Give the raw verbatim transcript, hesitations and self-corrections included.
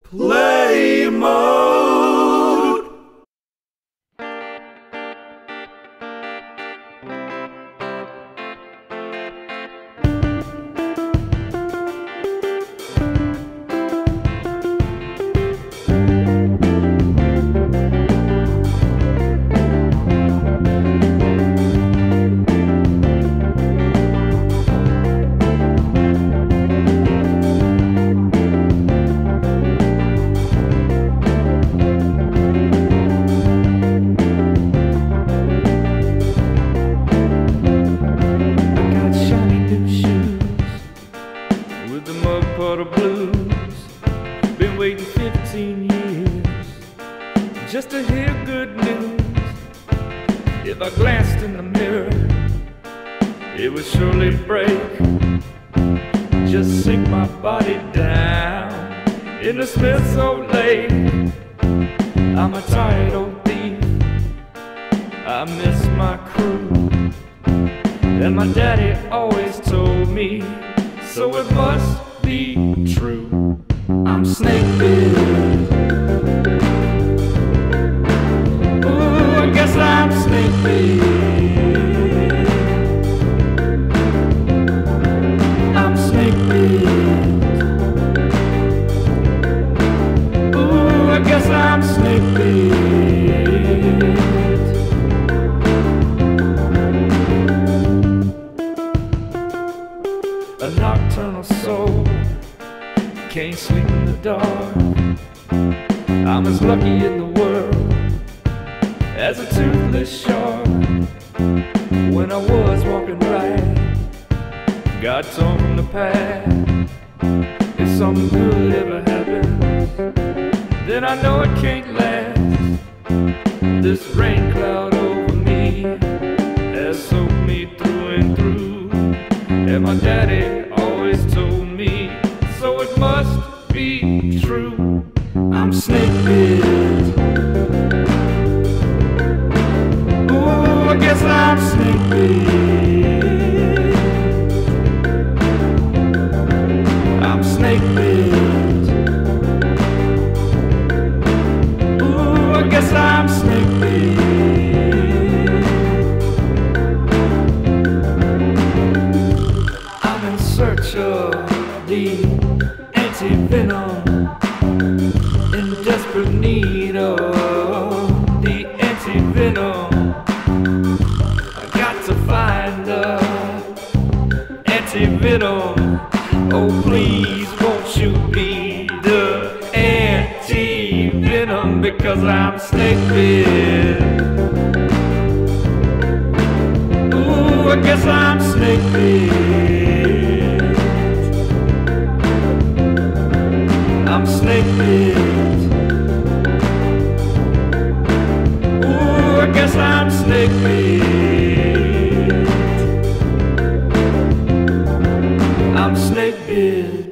Play mode. With the mud puddle blues, been waiting fifteen years just to hear good news. If I glanced in the mirror, it would surely break. Just sink my body down in the Smith so late. I'm a tired old thief, I miss my crew, and my daddy always told me, so it must be true. I'm Snakebit. Ooh, I guess I'm Snakebit. I'm Snakebit. Ooh, I guess I'm Snakebit. A nocturnal soul, can't sleep in the dark. I'm as lucky in the world as a toothless shark. When I was walking right, got torn from the path. If something good ever happens, then I know it can't last. This rain cloud over me has soaked me through and through, and my daddy always told me, so it must be true. I'm Snakebit. Ooh, I guess I'm Snakebit. I'm Snakebit. Ooh, I guess I'm Snakebit. Search of the anti-venom, in desperate need of the anti-venom. I got to find the anti-venom. Oh please, won't you be the anti-venom, because I'm Snakebit. Ooh, I guess I'm Snakebit. I'm Snakebit. Ooh, I guess I'm Snakebit. I'm Snakebit.